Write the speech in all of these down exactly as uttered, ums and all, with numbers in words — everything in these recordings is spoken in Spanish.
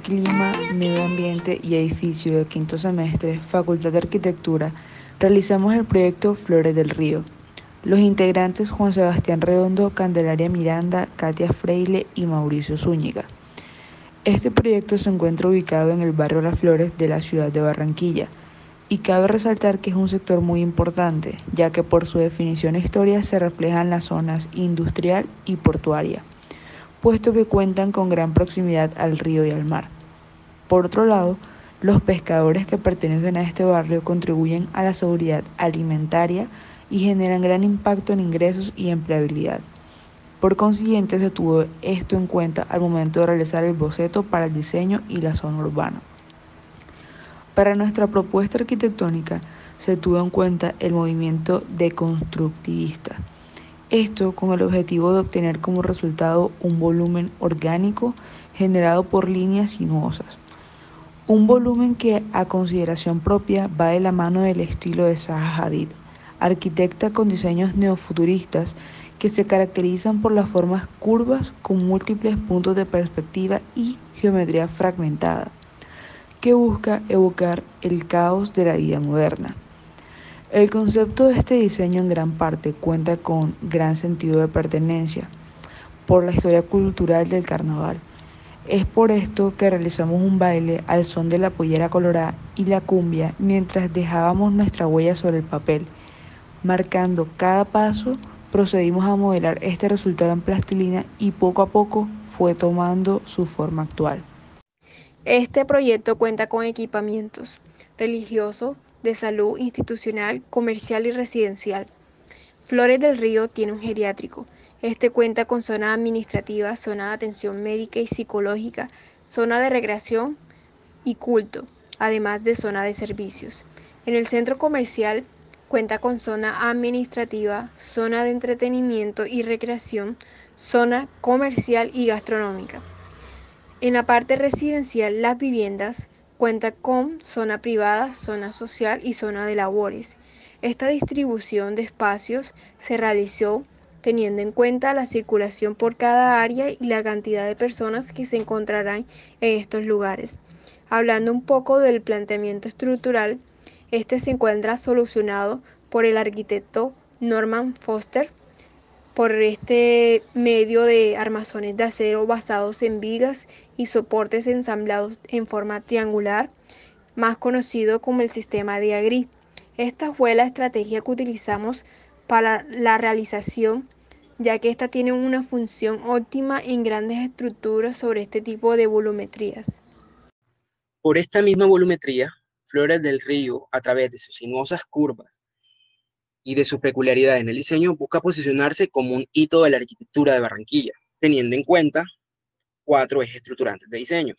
Clima, Medio Ambiente y Edificio de quinto semestre, Facultad de Arquitectura, realizamos el proyecto Flores del Río. Los integrantes Juan Sebastián Redondo, Candelaria Miranda, Katia Freile y Mauricio Zúñiga. Este proyecto se encuentra ubicado en el barrio Las Flores de la ciudad de Barranquilla y cabe resaltar que es un sector muy importante, ya que por su definición e historia se reflejan las zonas industrial y portuaria, puesto que cuentan con gran proximidad al río y al mar. Por otro lado, los pescadores que pertenecen a este barrio contribuyen a la seguridad alimentaria y generan gran impacto en ingresos y empleabilidad. Por consiguiente, se tuvo esto en cuenta al momento de realizar el boceto para el diseño y la zona urbana. Para nuestra propuesta arquitectónica, se tuvo en cuenta el movimiento deconstructivista. Esto con el objetivo de obtener como resultado un volumen orgánico generado por líneas sinuosas. Un volumen que, a consideración propia, va de la mano del estilo de Zaha Hadid, arquitecta con diseños neofuturistas que se caracterizan por las formas curvas con múltiples puntos de perspectiva y geometría fragmentada, que busca evocar el caos de la vida moderna. El concepto de este diseño en gran parte cuenta con gran sentido de pertenencia por la historia cultural del carnaval. Es por esto que realizamos un baile al son de la pollera colorada y la cumbia mientras dejábamos nuestra huella sobre el papel. Marcando cada paso, procedimos a modelar este resultado en plastilina y poco a poco fue tomando su forma actual. Este proyecto cuenta con equipamientos religioso, de salud, institucional, comercial y residencial. Flores del Río tiene un geriátrico. Este cuenta con zona administrativa, zona de atención médica y psicológica, zona de recreación y culto, además de zona de servicios. En el centro comercial cuenta con zona administrativa, zona de entretenimiento y recreación, zona comercial y gastronómica. En la parte residencial, las viviendas cuenta con zona privada, zona social y zona de labores. Esta distribución de espacios se realizó teniendo en cuenta la circulación por cada área y la cantidad de personas que se encontrarán en estos lugares. Hablando un poco del planteamiento estructural, este se encuentra solucionado por el arquitecto Norman Foster, por este medio de armazones de acero basados en vigas y soportes ensamblados en forma triangular, más conocido como el sistema de Agri. Esta fue la estrategia que utilizamos para la realización, ya que esta tiene una función óptima en grandes estructuras sobre este tipo de volumetrías. Por esta misma volumetría, Flores del Río, a través de sus sinuosas curvas y de su peculiaridad en el diseño, busca posicionarse como un hito de la arquitectura de Barranquilla, teniendo en cuenta cuatro ejes estructurantes de diseño.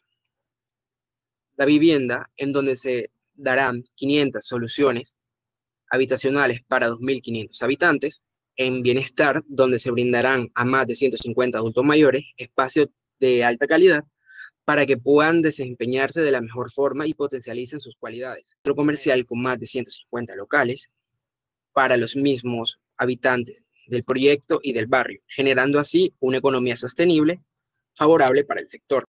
La vivienda, en donde se darán quinientas soluciones habitacionales para dos mil quinientos habitantes. En bienestar, donde se brindarán a más de ciento cincuenta adultos mayores espacios de alta calidad para que puedan desempeñarse de la mejor forma y potencialicen sus cualidades. Centro comercial con más de ciento cincuenta locales para los mismos habitantes del proyecto y del barrio, generando así una economía sostenible, favorable para el sector.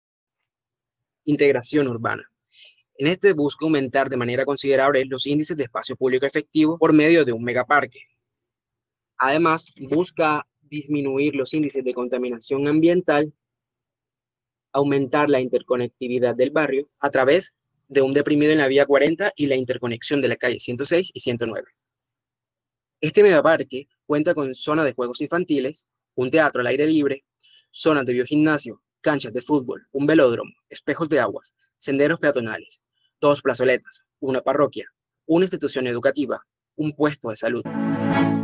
Integración urbana. En este busca aumentar de manera considerable los índices de espacio público efectivo por medio de un megaparque. Además, busca disminuir los índices de contaminación ambiental, aumentar la interconectividad del barrio a través de un deprimido en la vía cuarenta y la interconexión de la calle ciento seis y ciento nueve. Este megaparque cuenta con zona de juegos infantiles, un teatro al aire libre, zonas de biogimnasio, canchas de fútbol, un velódromo, espejos de aguas, senderos peatonales, dos plazoletas, una parroquia, una institución educativa, un puesto de salud.